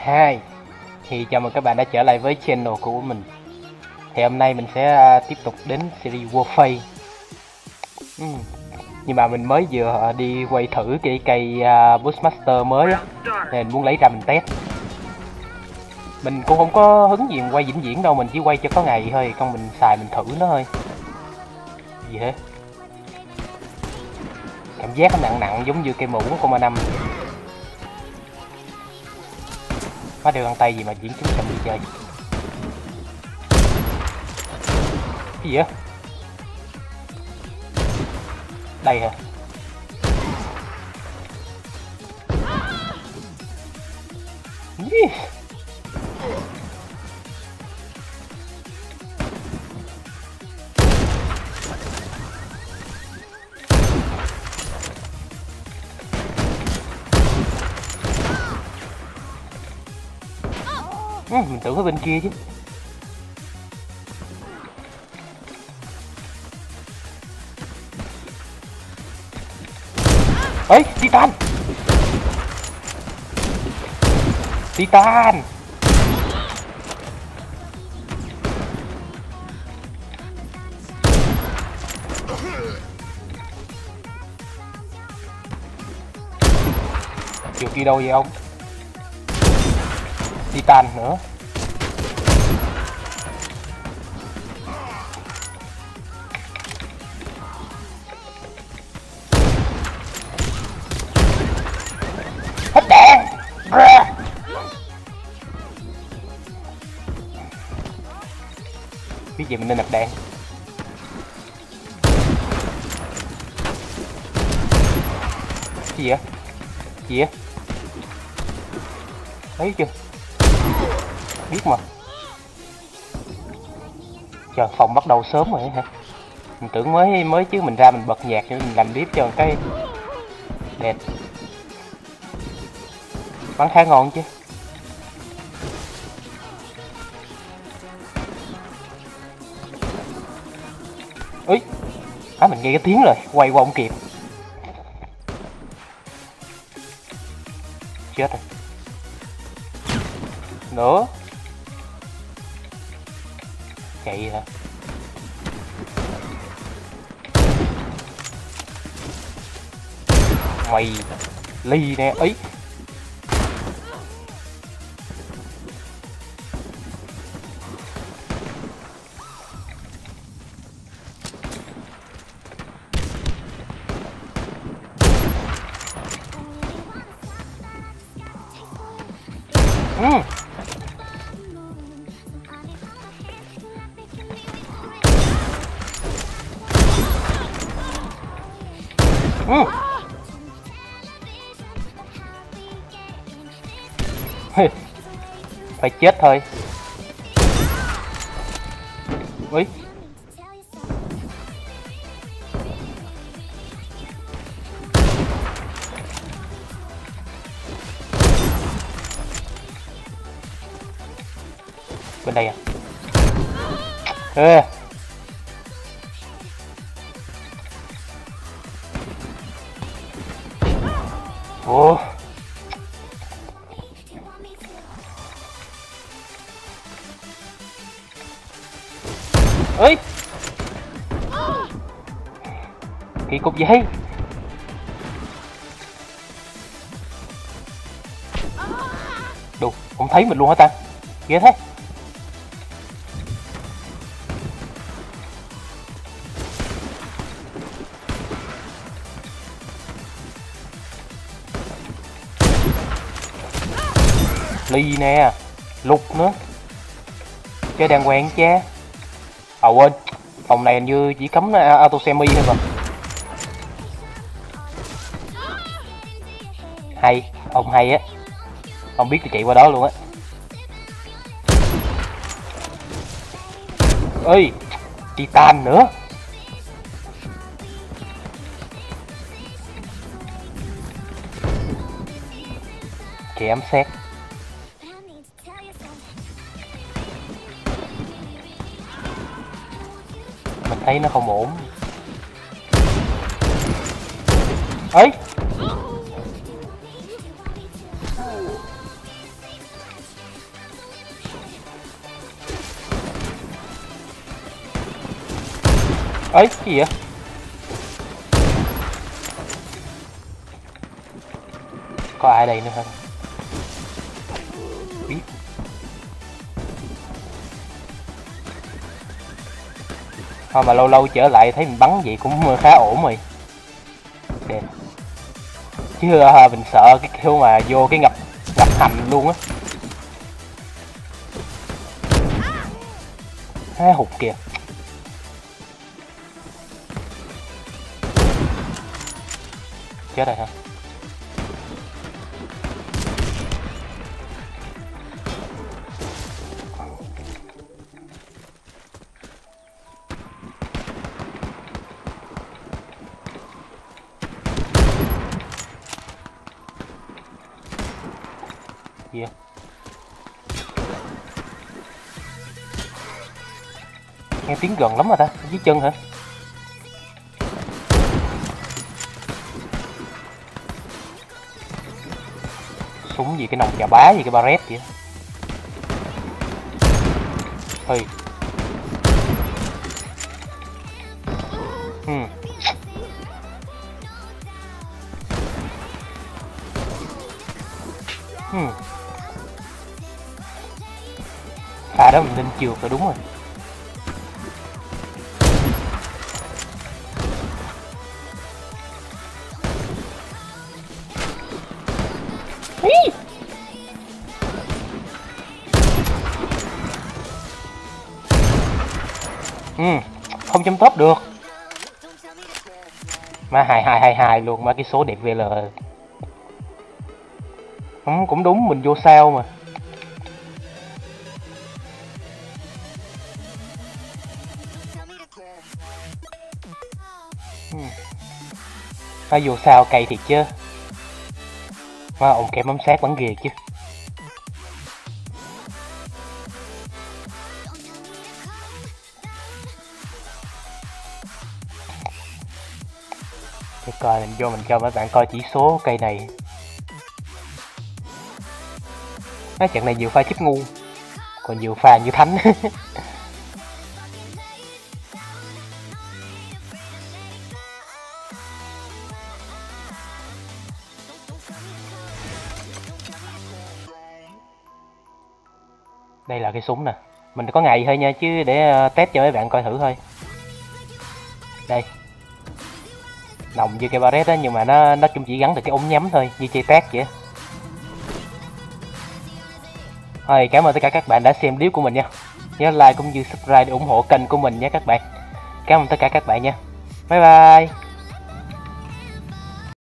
2. Thì chào mừng các bạn đã trở lại với channel của mình. Thì hôm nay mình sẽ tiếp tục đến series Warface. Nhưng mà mình mới vừa đi quay thử cái cây Bushmaster mới á, nên muốn lấy ra mình test. Mình cũng không có hứng gì quay vĩnh viễn đâu, mình chỉ quay cho có ngày thôi, con mình xài mình thử nó thôi. Gì thế? Cảm giác nó nặng nặng giống như cây mũ của Coma 5. Có đeo găng tay gì mà diễn chúng chậm đi chơi. Cái gì á? Đây hả? Mình tưởng ở bên kia chứ. Ấy, Titan. Titan. Chiều kia đâu vậy ông? Titan nữa. Hết đạn. Biết gì mình nên nạp đạn. Cái gì vậy? Gì vậy? Thấy chưa? Biết mà. Trời, phòng bắt đầu sớm rồi hả? Mình tưởng mới chứ, mình ra mình bật nhạc cho mình làm clip cho cái đẹp. Bắn khá ngon chứ. Úi, mình nghe cái tiếng rồi, quay qua không kịp. Chết rồi. Nữa. Chạy hả? Mày ly nè ấy. Phải chết thôi. Úi. Bên đây à? Ê. Ủa. Ơi. Kỳ cục vậy? Đủ, không thấy mình luôn hả ta? Ghê thế. Ly nè, lục nữa. Chơi đàng hoàng cha. Quên, phòng này hình như chỉ cấm auto semi thôi mà. Hay, ông hay á. Ông biết tôi chạy qua đó luôn á. Ơi, Titan nữa. Kẻ ám sát. Mình thấy nó không ổn. Ấy. ấy cái gì vậy? Có ai đây nữa không? Biết. Thôi mà lâu lâu trở lại thấy mình bắn vậy cũng khá ổn rồi. Đẹp. Chứ mình sợ cái kiểu mà vô cái ngập hành luôn á. Hụt kìa. Chết rồi hả? Gì vậy? Nghe tiếng gần lắm rồi ta, dưới chân hả? Súng gì cái nòng chà bá gì cái Barret vậy? Ơi. Pha đó mình nên trượt rồi, đúng rồi. Không chấm top được. Mà 2222 luôn, mà cái số đẹp VL. Cũng đúng, mình vô sao mà. Phải vô sao cay thiệt chứ. Mà ông kém bấm sát bắn ghê chứ. Để coi mình vô mình cho mấy bạn coi chỉ số cây này. Nói trận này nhiều pha chip ngu, còn nhiều pha như thánh. Đây là cái súng nè, mình có ngày thôi nha, chứ để test cho mấy bạn coi thử thôi. Đây, nòng như cây Barret á, nhưng mà nó cũng chỉ gắn được cái ống nhắm thôi, như chơi test vậy. Thôi, cảm ơn tất cả các bạn đã xem clip của mình nha. Nhớ like cũng như subscribe để ủng hộ kênh của mình nhé các bạn. Cảm ơn tất cả các bạn nha. Bye bye.